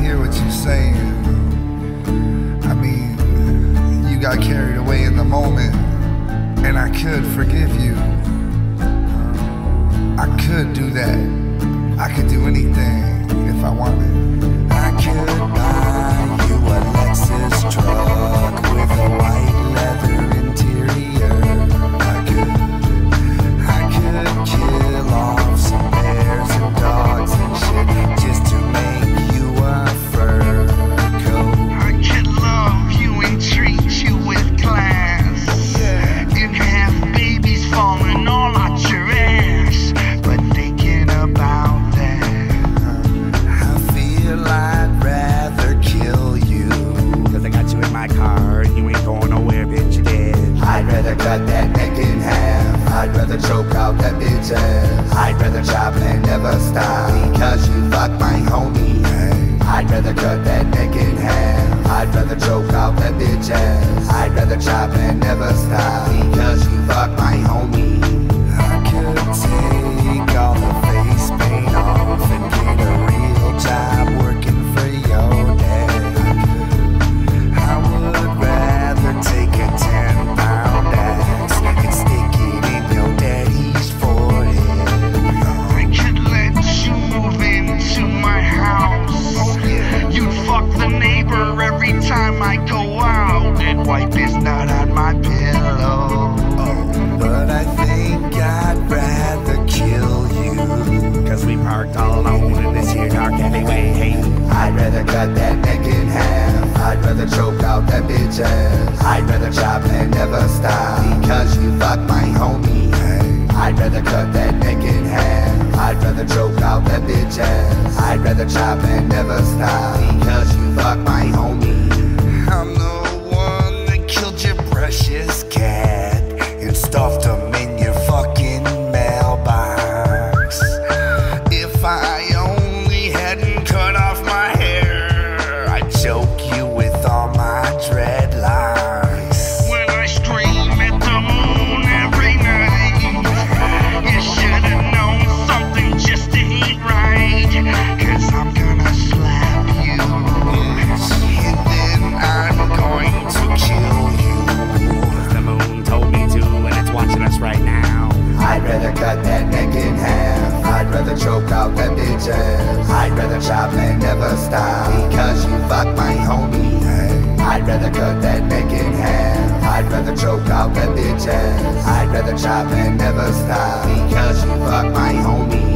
hear what you're saying. I mean, you got carried away in the moment, and I could forgive you. I could do that. I could do anything if I wanted. I could buy you a Lexus truck with a white leather interior. I could kill off some bears and dogs and shit just to make you a fur coat. I could love you and treat you with class, and have babies falling all out your ass. But thinking about that, I feel I'd rather kill you. Cause I got you in my car and you ain't going nowhere, bitch, you dead. I'd rather cut that neck in half. I'd rather choke out that bitch ass. I'd rather chop and never stop because you fuck my homie. I'd rather cut that neck in half. I'd rather choke out that bitch ass. I'd rather chop and never stop because you fuck my homie. I could take all the face paint off and get a real job working for your dad. I would rather take a 10-pound axe and stick it in your daddy's forehead. I could let you move into my house. You'd fuck the neighbor every time I go out and wipe his nut on my pillow. But I think I'd rather kill you. Cause we parked all alone in this here dark alleyway. Hey, I'd rather cut that neck in half. I'd rather choke out that bitch ass. I'd rather chop and never stop because you fuck my homie. I'd rather cut that neck in half. I'd rather choke out that bitch ass. I'd rather chop and never stop because you fuck my homie. I'm the one that killed your precious cat and stuffed him in your fucking mailbox. If I only hadn't cut off my hair, I'd choke you with all my dreadlocks. When I scream at the moon every night, you should have known something just ain't right. Cause I'm gonna slap you, And then I'm going to kill you. cause the moon told me to and it's watching us right now. I'd rather cut that neck in half. I'd rather choke out that bitch ass. I'd rather chop and never stop because you fuck my homie. I'd rather cut that neck in half. I'd rather choke out that bitch ass. I'd rather chop and never stop because you fuck my homie.